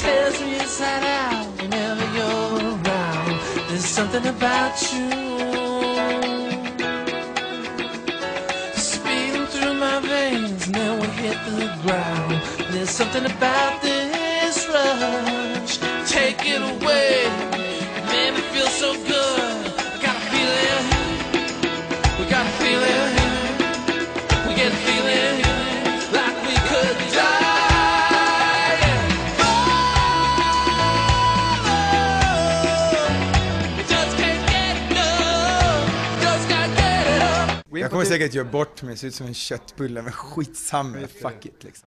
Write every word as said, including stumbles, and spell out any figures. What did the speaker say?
tears me inside out whenever you're around. There's something about you speeding through my veins, and then we hit the ground. There's something about this rush. Take it away, it made me feel so good. Got a feeling, we got a feeling, we get a feeling like we could die. Oh, we just can't get enough, just can't get enough. Jag kommer säkert göra bort mig, ser ut som en köttbulle, men skitsamma, fuck it liksom.